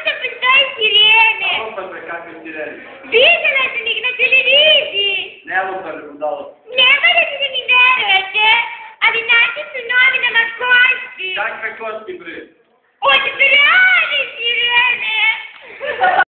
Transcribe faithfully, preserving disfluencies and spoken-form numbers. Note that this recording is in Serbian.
sta pensare in sirene? Non per peccare in sirene. Videla se ne na televiziji. Ne mogu per budalo. Ne valja da mi verujete, ali naći su novine Markovski. Kakve kosti bre? Hoćete